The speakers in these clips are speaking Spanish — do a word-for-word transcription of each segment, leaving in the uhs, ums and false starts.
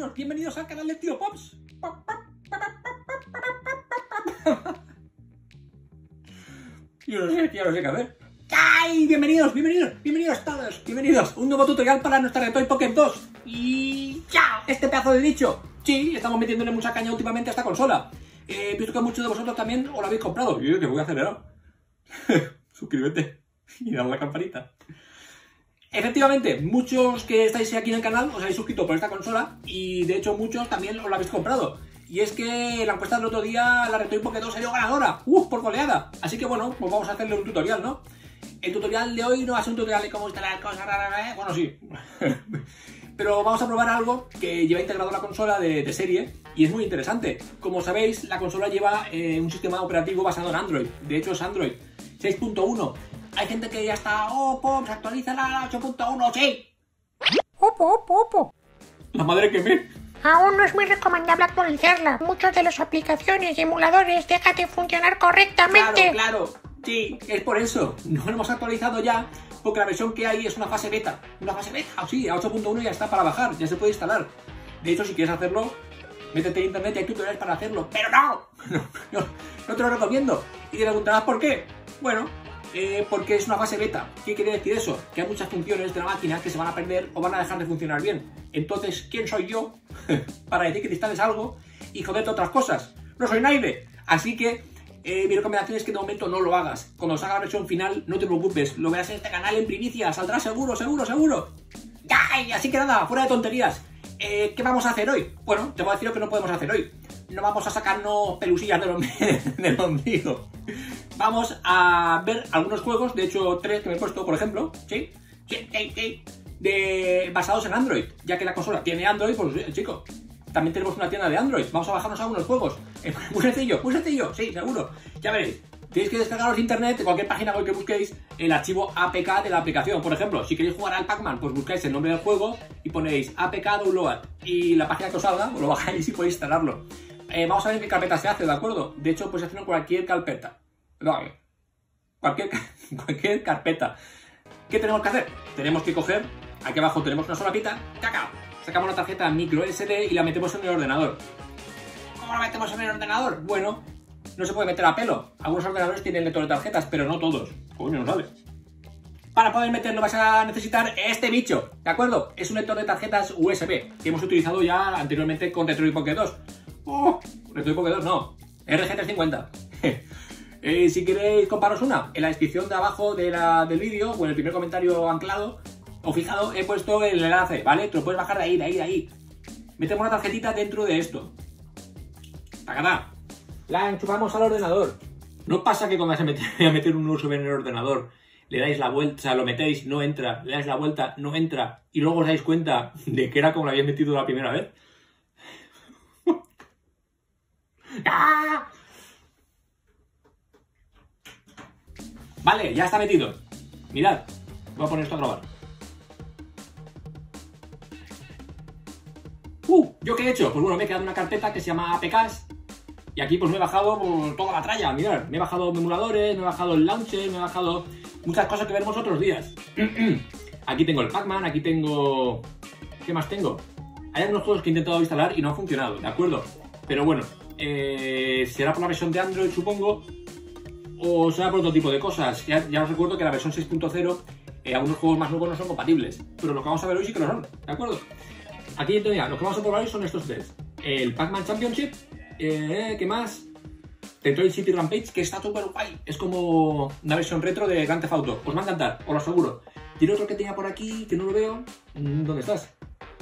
bienvenidos, bienvenidos al canal de Tío Pops. Yo no sé, yo no sé qué hacer. ¡Ay! Bienvenidos, bienvenidos, bienvenidos todos, bienvenidos. Un nuevo tutorial para nuestra Retoy Pocket dos. Y ya, este pedazo de dicho. Sí, estamos metiéndole mucha caña últimamente a esta consola. He eh, visto que muchos de vosotros también os la habéis comprado. Y yo que voy a acelerar. Suscríbete y dale a la campanita. Efectivamente, muchos que estáis aquí en el canal os habéis suscrito por esta consola y de hecho muchos también os la habéis comprado. Y es que la encuesta del otro día, la Retoy Pocket dos salió ganadora, ¡uh! Por goleada. Así que bueno, pues vamos a hacerle un tutorial, ¿no? El tutorial de hoy no va a ser un tutorial de cómo instalar cosas raras, ¿eh? Bueno, sí. Pero vamos a probar algo que lleva integrado la consola de, de serie y es muy interesante. Como sabéis, la consola lleva eh, un sistema operativo basado en Android. De hecho, es Android seis punto uno. Hay gente que ya está, oh, Pops, actualiza la ocho punto uno, sí. Opo, opo, opo. La madre que me... Aún no es muy recomendable actualizarla. Muchas de las aplicaciones y emuladores dejan de funcionar correctamente. Claro, claro. Sí, es por eso. No lo hemos actualizado ya, porque la versión que hay es una fase beta. Una fase beta, sí, a ocho punto uno ya está para bajar, ya se puede instalar. De hecho, si quieres hacerlo, métete en internet y hay tutoriales para hacerlo. ¡Pero no! No, no, no te lo recomiendo. Y te preguntarás por qué. Bueno, eh, porque es una fase beta. ¿Qué quiere decir eso? Que hay muchas funciones de la máquina que se van a perder o van a dejar de funcionar bien. Entonces, ¿quién soy yo para decir que te instales algo y joderte otras cosas? No soy nadie. Así que eh, mi recomendación es que de momento no lo hagas. Cuando salga la versión final, no te preocupes. Lo verás en este canal en primicia. Saldrá seguro, seguro, seguro. ¡Ay! Así que nada, fuera de tonterías. Eh, ¿Qué vamos a hacer hoy? Bueno, te voy a decir lo que no podemos hacer hoy. No vamos a sacarnos pelusillas del, ombligo, del ombligo. Vamos a ver algunos juegos, de hecho tres que me he puesto, por ejemplo, ¿sí? Sí, sí, sí. De, basados en Android, ya que la consola tiene Android, pues chico, también tenemos una tienda de Android. Vamos a bajarnos algunos juegos. Eh, muy sencillo, muy sencillo, sí, seguro. Ya veréis. Tenéis que descargaros de internet, de cualquier página web que busquéis, el archivo A P K de la aplicación. Por ejemplo, si queréis jugar al Pac-Man, pues buscáis el nombre del juego y ponéis A P K download y la página que os salga, os lo bajáis y podéis instalarlo. Eh, vamos a ver en qué carpeta se hace, ¿de acuerdo? De hecho, puedes hacerlo en cualquier carpeta. No, cualquier, cualquier carpeta. ¿Qué tenemos que hacer? Tenemos que coger, aquí abajo tenemos una solapita, ¡caca! Sacamos la tarjeta micro S D y la metemos en el ordenador. ¿Cómo la metemos en el ordenador? Bueno, no se puede meter a pelo. Algunos ordenadores tienen lector de tarjetas, pero no todos. Coño, no sabes. Para poder meterlo vas a necesitar este bicho, ¿de acuerdo? Es un lector de tarjetas U S B que hemos utilizado ya anteriormente con Retoy Pocket dos. ¡Oh! Retoy Pocket dos no, R G trescientos cincuenta. Eh, si queréis compraros una, en la descripción de abajo de la, del vídeo o en el primer comentario anclado o fijado he puesto el enlace, ¿vale? Te lo puedes bajar de ahí, de ahí, de ahí. Metemos la tarjetita dentro de esto. ¡Tacatá! La enchufamos al ordenador. No pasa que cuando vais a meter un U S B en el ordenador le dais la vuelta, o sea, lo metéis, no entra, le dais la vuelta, no entra y luego os dais cuenta de que era como lo habéis metido la primera vez. ¡Ah! Vale, ya está metido. Mirad, voy a poner esto a grabar. Uh, ¿yo qué he hecho? Pues bueno, me he quedado una carpeta que se llama A P Ks. Y aquí pues me he bajado pues, toda la tralla, mirad. Me he bajado emuladores, me he bajado el launcher, me he bajado muchas cosas que veremos otros días. Aquí tengo el Pac-Man, aquí tengo... ¿Qué más tengo? Hay algunos juegos que he intentado instalar y no han funcionado, ¿de acuerdo? Pero bueno, eh, será por la versión de Android, supongo. O será por otro tipo de cosas. Ya, ya os recuerdo que la versión seis punto cero, eh, algunos juegos más nuevos no son compatibles. Pero lo que vamos a ver hoy sí que lo son, ¿de acuerdo? Aquí tenía, lo que vamos a probar hoy son estos tres. El Pac-Man Championship, eh, ¿qué más? Detroit City Rampage, que está súper guay. Es como una versión retro de Grand Theft Auto. Os va a encantar, os lo aseguro. Tiene otro que tenía por aquí, que no lo veo. ¿Dónde estás?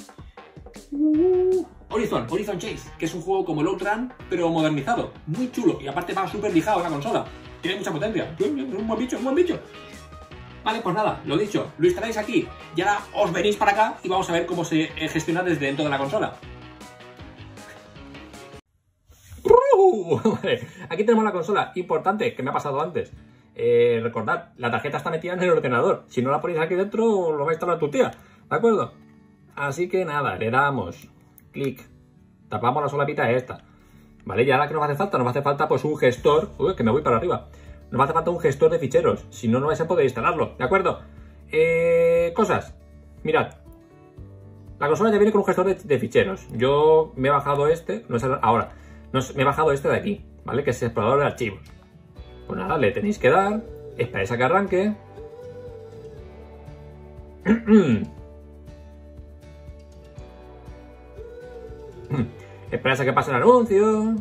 Uh, Horizon, Horizon Chase, que es un juego como el Outrun, pero modernizado. Muy chulo, y aparte va súper lijado en la consola. Tiene mucha potencia. Es un buen bicho, un buen bicho. Vale, pues nada, lo dicho, lo instaláis aquí y ahora os venís para acá y vamos a ver cómo se gestiona desde dentro de la consola. Vale, aquí tenemos la consola. Importante, que me ha pasado antes. Eh, recordad, la tarjeta está metida en el ordenador. Si no la ponéis aquí dentro, lo va a instalar tu tía. ¿De acuerdo? Así que nada, le damos clic. Tapamos la solapita esta. Vale, y ahora que nos hace falta, nos hace falta pues un gestor. Uy, que me voy para arriba. Nos hace falta un gestor de ficheros. Si no, no vais a poder instalarlo. ¿De acuerdo? Eh, cosas. Mirad. La consola ya viene con un gestor de, de ficheros. Yo me he bajado este, no es el, ahora, no es, me he bajado este de aquí, ¿vale? Que es el explorador de archivos. Pues nada, le tenéis que dar, esperáis a que arranque. Esperáis a que pase el anuncio.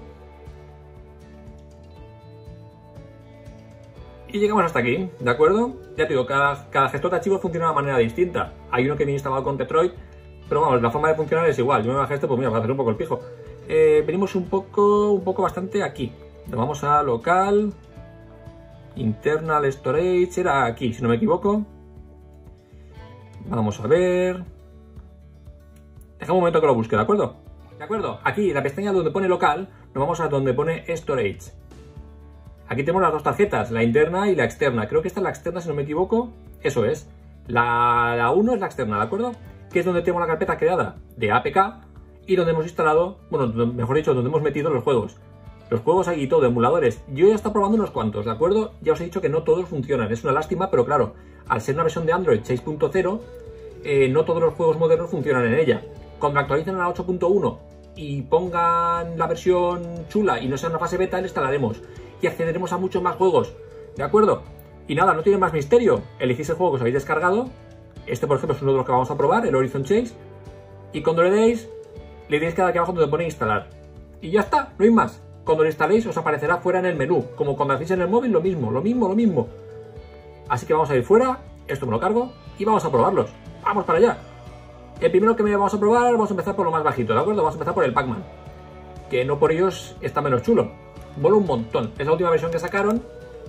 Y llegamos hasta aquí, ¿de acuerdo? Ya te digo, cada, cada gestor de archivos funciona de una manera distinta. Hay uno que viene instalado con Tetroid, pero vamos, la forma de funcionar es igual. Yo me bajé este, pues mira, para hacer un poco el pijo. Eh, venimos un poco, un poco bastante aquí. Nos vamos a local, internal storage, era aquí, si no me equivoco. Vamos a ver. Deja un momento que lo busque, ¿de acuerdo? De acuerdo, aquí en la pestaña donde pone local, nos vamos a donde pone storage. Aquí tenemos las dos tarjetas, la interna y la externa. Creo que esta es la externa, si no me equivoco. Eso es. La, la uno es la externa, ¿de acuerdo? Que es donde tenemos la carpeta creada de A P K y donde hemos instalado, bueno, mejor dicho, donde hemos metido los juegos. Los juegos ahí y todo, emuladores. Yo ya he estado probando unos cuantos, ¿de acuerdo? Ya os he dicho que no todos funcionan. Es una lástima, pero claro, al ser una versión de Android seis punto cero, eh, no todos los juegos modernos funcionan en ella. Cuando actualicen a la ocho punto uno y pongan la versión chula y no sea una fase beta, la instalaremos. Y accederemos a muchos más juegos, ¿de acuerdo? Y nada, no tiene más misterio. Elegís el juego que os habéis descargado. Este, por ejemplo, es uno de los que vamos a probar, el Horizon Chase. Y cuando le deis, le deis que aquí abajo donde pone instalar. Y ya está, no hay más. Cuando lo instaléis, os aparecerá fuera en el menú. Como cuando hacéis en el móvil, lo mismo, lo mismo, lo mismo. Así que vamos a ir fuera, esto me lo cargo, y vamos a probarlos. ¡Vamos para allá! El primero que me vamos a probar, vamos a empezar por lo más bajito, ¿de acuerdo? Vamos a empezar por el Pac-Man. Que no por ellos está menos chulo. Mola un montón. Es la última versión que sacaron.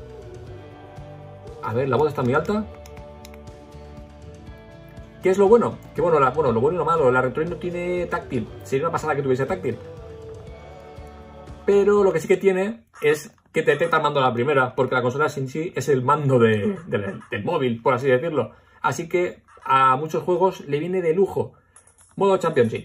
A ver, la voz está muy alta. ¿Qué es lo bueno? Que bueno, la, bueno, lo bueno y lo malo. La Retroid no tiene táctil. Sería una pasada que tuviese táctil. Pero lo que sí que tiene es que te detecta el mando a la primera. Porque la consola en sí es el mando de, de, del móvil, por así decirlo. Así que a muchos juegos le viene de lujo. Modo Championship.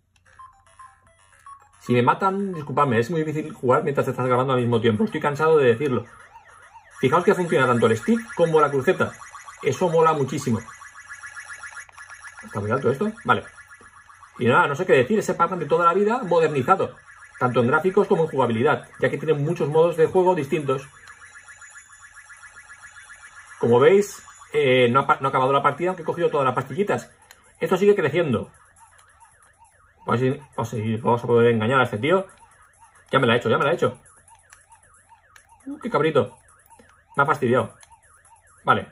Si me matan, disculpadme, es muy difícil jugar mientras te estás grabando al mismo tiempo. Estoy cansado de decirlo. Fijaos que funciona tanto el stick como la cruceta. Eso mola muchísimo. ¿Está muy alto esto? Vale. Y nada, no sé qué decir. Ese Pac-Man de toda la vida modernizado. Tanto en gráficos como en jugabilidad. Ya que tiene muchos modos de juego distintos. Como veis, eh, no, ha, no ha acabado la partida, aunque he cogido todas las pastillitas. Esto sigue creciendo. Vamos a, ir, vamos, a ir, vamos a poder engañar a este tío. Ya me la he hecho, ya me la he hecho. Uh, ¡Qué cabrito! Me ha fastidiado. Vale.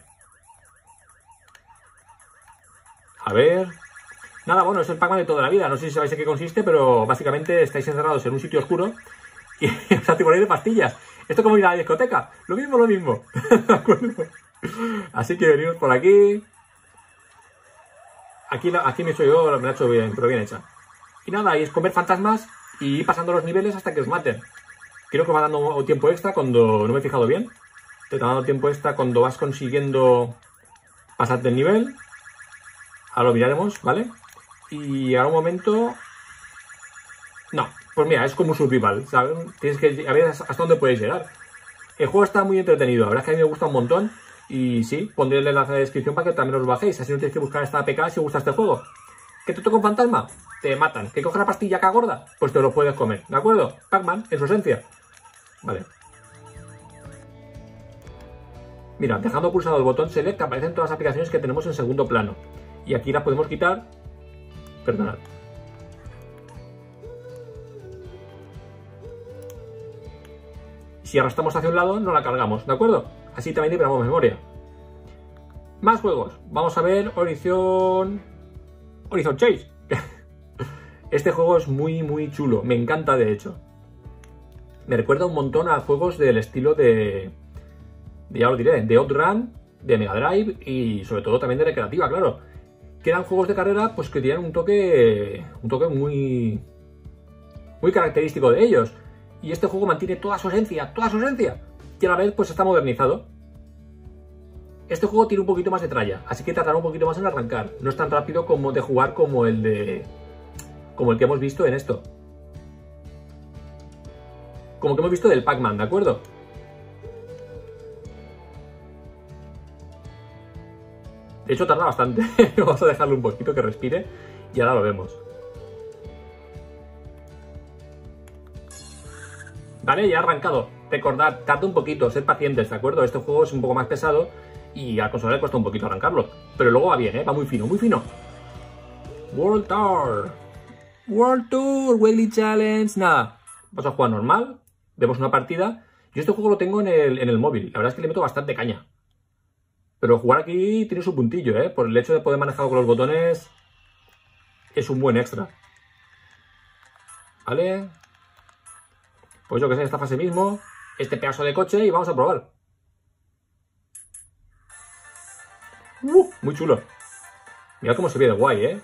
A ver. Nada, bueno, es el Pac-Man de toda la vida. No sé si sabéis en qué consiste, pero básicamente estáis encerrados en un sitio oscuro y os atiborráis de pastillas. Esto es como ir a la discoteca. Lo mismo, lo mismo. ¿De acuerdo? Así que venimos por aquí. Aquí, aquí me he hecho yo, me la he hecho bien, pero bien hecha. Y nada, y es comer fantasmas y ir pasando los niveles hasta que os maten. Creo que va dando tiempo extra cuando... No me he fijado bien. Te está dando tiempo extra cuando vas consiguiendo pasarte el nivel. Ahora lo miraremos, ¿vale? Y ahora un momento... No, pues mira, es como un survival, ¿sabes? Tienes que a ver hasta dónde puedes llegar. El juego está muy entretenido, la verdad es que a mí me gusta un montón. Y sí, pondré el enlace en la descripción para que también os bajéis. Así no tenéis que buscar esta A P K si os gusta este juego. ¿Que te toca un fantasma? Te matan. ¿Que coge la pastilla acá gorda? Pues te lo puedes comer, ¿de acuerdo? Pac-Man, en su esencia. Vale. Mira, dejando pulsado el botón Select aparecen todas las aplicaciones que tenemos en segundo plano. Y aquí las podemos quitar. Perdonad. Si arrastramos hacia un lado, no la cargamos, ¿de acuerdo? Así también liberamos memoria. Más juegos. Vamos a ver Horizon... Horizon Chase. Este juego es muy, muy chulo. Me encanta, de hecho. Me recuerda un montón a juegos del estilo de... de ya lo diré, de OutRun, de Mega Drive y sobre todo también de recreativa, claro. Que eran juegos de carrera pues que tenían un toque... un toque muy... muy característico de ellos. Y este juego mantiene toda su esencia, toda su esencia. Y a la vez pues está modernizado. Este juego tiene un poquito más de tralla, así que tardará un poquito más en arrancar. No es tan rápido como de jugar como el de... como el que hemos visto en esto. Como que hemos visto del Pac-Man, ¿de acuerdo? De hecho tarda bastante. Vamos a dejarlo un poquito que respire. Y ahora lo vemos. Vale, ya ha arrancado. Recordad, tarda un poquito, sed pacientes, ¿de acuerdo? Este juego es un poco más pesado y al consola le cuesta un poquito arrancarlo. Pero luego va bien, ¿eh? Va muy fino, muy fino. World Tour. World Tour, Weekly Challenge. Nada, vamos a jugar normal. Vemos una partida. Yo este juego lo tengo en el, en el móvil. La verdad es que le meto bastante caña. Pero jugar aquí tiene su puntillo, ¿eh? Por el hecho de poder manejarlo con los botones, es un buen extra. ¿Vale? Pues yo que sé, esta fase mismo, este pedazo de coche y vamos a probar. Uh, muy chulo. Mirad cómo se ve de guay, ¿eh?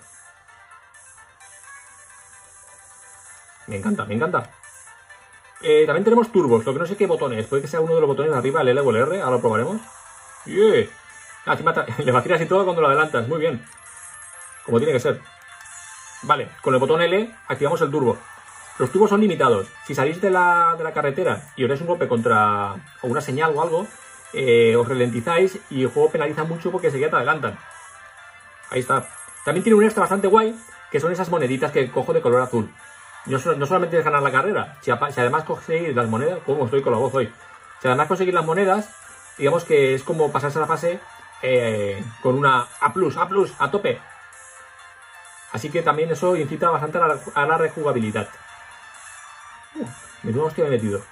Me encanta, me encanta. Eh, también tenemos turbos, lo que no sé qué botones. Puede que sea uno de los botones de arriba, el L o el R. Ahora lo probaremos. Yeah. Ah, le vacilas y todo cuando lo adelantas. Muy bien. Como tiene que ser. Vale, con el botón L activamos el turbo. Los turbos son limitados. Si salís de la, de la carretera y os dais un golpe contra o una señal o algo, eh, os ralentizáis y el juego penaliza mucho porque enseguida te adelantan. Ahí está. También tiene un extra bastante guay, que son esas moneditas que cojo de color azul. No, no solamente es ganar la carrera, si, si además conseguir las monedas, como estoy con la voz hoy, si además conseguir las monedas, digamos que es como pasarse la fase eh, con una A plus, A plus, a tope. Así que también eso incita bastante a la, a la rejugabilidad. Uh, menudo hostia me he metido.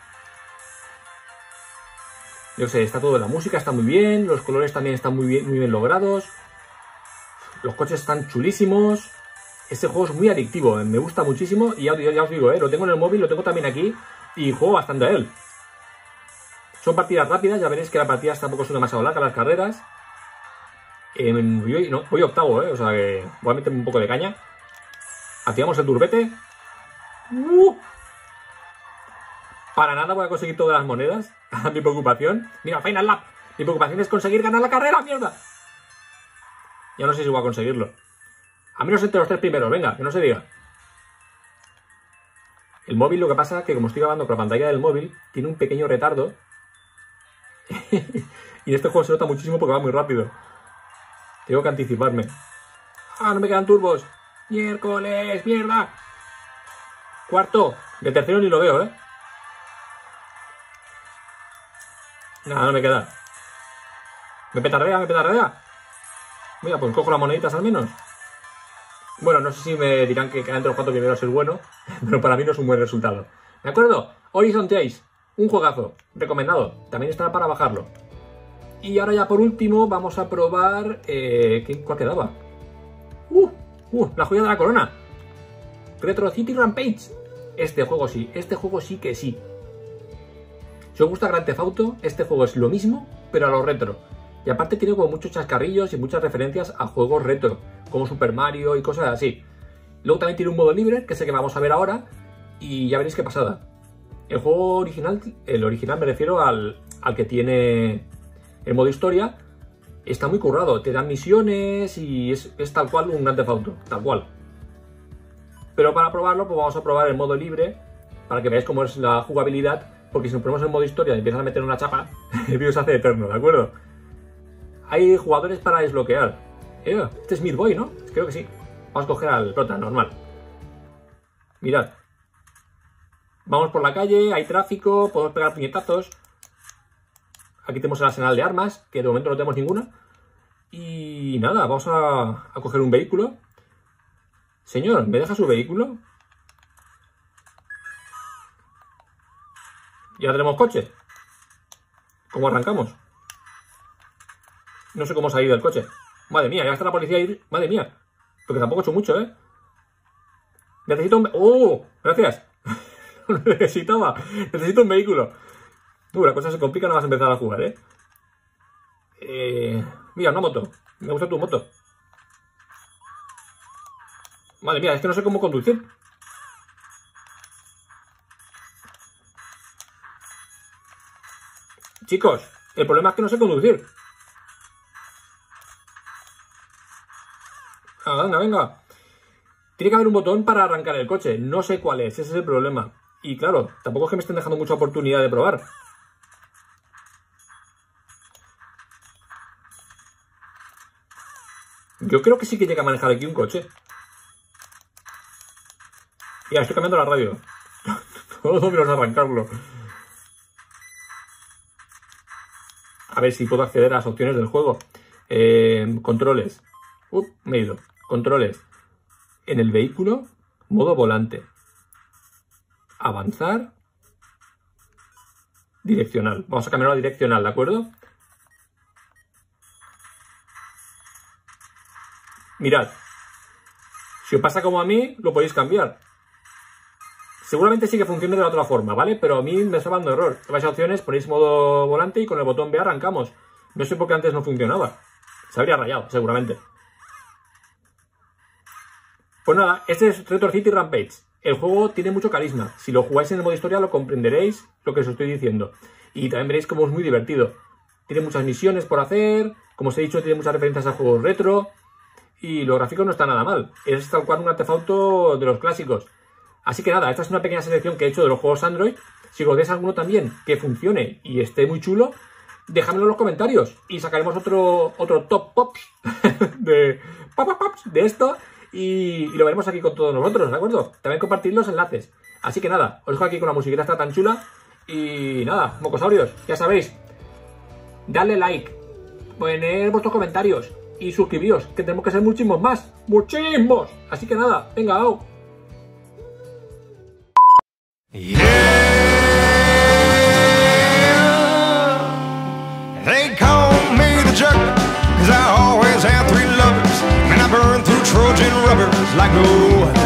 Yo sé, está todo, la música está muy bien, los colores también están muy bien, muy bien logrados. Los coches están chulísimos. Este juego es muy adictivo, me gusta muchísimo y ya, ya, ya os digo, ¿eh? Lo tengo en el móvil, lo tengo también aquí y juego bastante a él. Son partidas rápidas, ya veréis que las partidas tampoco son demasiado largas, las carreras. Eh, voy, no, voy octavo, ¿eh? O sea que voy a meterme un poco de caña. Activamos el turbete. Uh. Para nada voy a conseguir todas las monedas. Mi preocupación. Mira, Final Lap. Mi preocupación es conseguir ganar la carrera, mierda. Ya no sé si voy a conseguirlo. A menos entre los tres primeros, venga, que no se diga. El móvil, lo que pasa es que como estoy grabando con la pantalla del móvil, tiene un pequeño retardo. Y en este juego se nota muchísimo porque va muy rápido. Tengo que anticiparme. ¡Ah, no me quedan turbos! ¡Miércoles! ¡Mierda! Cuarto. De tercero ni lo veo, ¿eh? Nada, no me queda. ¿Me petardea? ¿Me petardea? Mira, pues cojo las moneditas al menos. Bueno, no sé si me dirán que quedar entre los cuatro primeros es bueno, pero para mí no es un buen resultado. ¿De acuerdo? Horizon Chase, un juegazo, recomendado. También está para bajarlo. Y ahora ya por último vamos a probar... Eh, ¿qué, ¿Cuál quedaba? ¡Uh! ¡Uh! La joya de la corona. Retro City Rampage. Este juego sí, este juego sí que sí. Si os gusta Grand Theft Auto, este juego es lo mismo, pero a lo retro. Y aparte tiene como muchos chascarrillos y muchas referencias a juegos retro, como Super Mario y cosas así. Luego también tiene un modo libre, que es el que vamos a ver ahora, y ya veréis qué pasada. El juego original, el original me refiero al, al que tiene el modo historia, está muy currado, te dan misiones y es, es tal cual un Grand Theft Auto, tal cual. Pero para probarlo, pues vamos a probar el modo libre, para que veáis cómo es la jugabilidad, porque si nos ponemos en modo historia y empiezas a meter una chapa, el vídeo se hace eterno, ¿de acuerdo? Hay jugadores para desbloquear. Eh, este es Meat Boy, ¿no? Creo que sí. Vamos a coger al prota, normal. Mirad. Vamos por la calle, hay tráfico, podemos pegar puñetazos. Aquí tenemos el arsenal de armas, que de momento no tenemos ninguna. Y nada, vamos a, a coger un vehículo. Señor, ¿me deja su vehículo? Ya tenemos coche. ¿Cómo arrancamos? No sé cómo salir del coche. Madre mía, ya está la policía ahí. Madre mía. Porque tampoco he hecho mucho, ¿eh? Necesito un... ¡Oh! Gracias. Lo necesitaba. Necesito un vehículo. Uh, la cosa se complica, no vas a empezar a jugar, ¿eh? Eh... Mira, una moto. Me gusta tu moto. Madre mía, es que no sé cómo conducir. Chicos, el problema es que no sé conducir. Ah, venga, venga. Tiene que haber un botón para arrancar el coche. No sé cuál es, ese es el problema. Y claro, tampoco es que me estén dejando mucha oportunidad de probar. Yo creo que sí que llega a manejar aquí un coche. Ya, estoy cambiando la radio. Todo menos arrancarlo. A ver si puedo acceder a las opciones del juego. Eh, controles. Uh, me he ido. Controles. En el vehículo, modo volante. Avanzar. Direccional. Vamos a cambiarlo a direccional, ¿de acuerdo? Mirad. Si os pasa como a mí, lo podéis cambiar. Seguramente sí que funcione de la otra forma, ¿vale? Pero a mí me está dando error. Vais a opciones, ponéis modo volante y con el botón B arrancamos. No sé por qué antes no funcionaba. Se habría rayado, seguramente. Pues nada, este es Retro City Rampage. El juego tiene mucho carisma. Si lo jugáis en el modo historia lo comprenderéis lo que os estoy diciendo. Y también veréis cómo es muy divertido. Tiene muchas misiones por hacer. Como os he dicho, tiene muchas referencias a juegos retro. Y los gráficos no están nada mal. Es tal cual un artefacto de los clásicos. Así que nada, esta es una pequeña selección que he hecho de los juegos Android. Si os veis alguno también que funcione y esté muy chulo, dejadmelo en los comentarios. Y sacaremos otro, otro top pops de, pop, pop, pops de esto. Y, y lo veremos aquí con todos nosotros, ¿de acuerdo? También compartir los enlaces. Así que nada, os dejo aquí con la musiquita esta tan chula. Y nada, mocosaurios, ya sabéis. Dadle like. Poner vuestros comentarios. Y suscribíos, que tenemos que ser muchísimos más. ¡Muchísimos! Así que nada, venga, ¡au! Yeah, they call me the jerk, cause I always have three lovers, and I burn through Trojan rubbers like no